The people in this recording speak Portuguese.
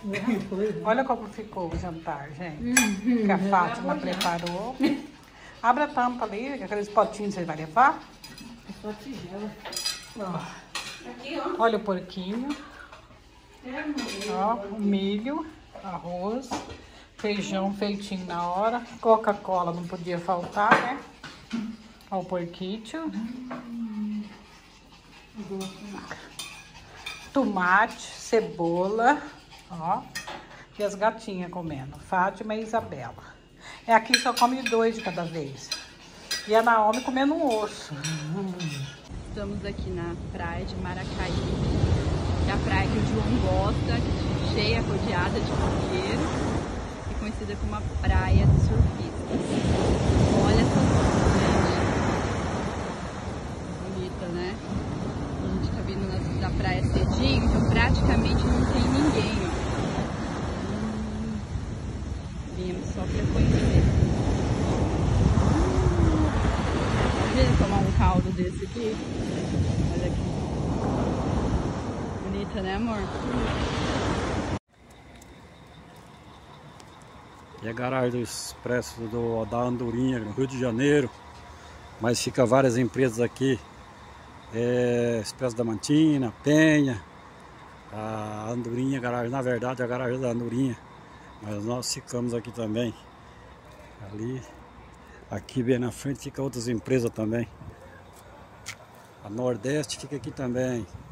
Olha como ficou o jantar, gente. Que a Fátima preparou. Abre a tampa ali, aqueles potinhos que você vai levar. Só tigela. Aqui, ó. Olha o porquinho. Ó, o milho, arroz, feijão feitinho na hora. Coca-Cola não podia faltar, né? Ó, o porquinho. Tomate, cebola, ó. E as gatinhas comendo, Fátima e Isabela. É aqui só come 2 de cada vez. E a Naomi comendo um osso. Estamos aqui na praia de Maracaí, que é a praia que o João gosta, cheia, rodeada de coqueiro, e conhecida como a praia dos surfistas. Olha essa luz, gente. Bonita, né? A gente tá vindo da praia cedinho, então praticamente não tem ninguém, ó. Viemos só pra conhecer. Imagina tomar um caldo desse aqui. Olha aqui. Bonita, né, amor? E a garagem do Expresso da Andorinha, no Rio de Janeiro. Mas fica várias empresas aqui. Expresso da Mantina, Penha, a Andorinha, garagem, na verdade a garagem da Andorinha. Mas nós ficamos aqui também. Ali, aqui bem na frente fica outras empresas também. A Nordeste fica aqui também.